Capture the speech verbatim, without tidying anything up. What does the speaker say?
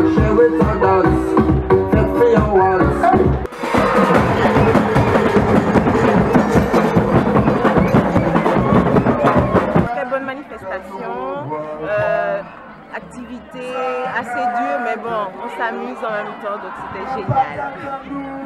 Très bonne manifestation, euh, activité assez dure, mais bon, on s'amuse en même temps, donc c'était génial.